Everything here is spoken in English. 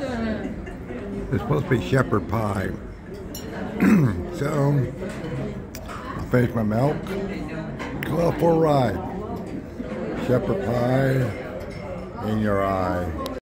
It's supposed to be shepherd pie. So, I'll finish my milk. Go out for a ride. Shepherd pie in your eye.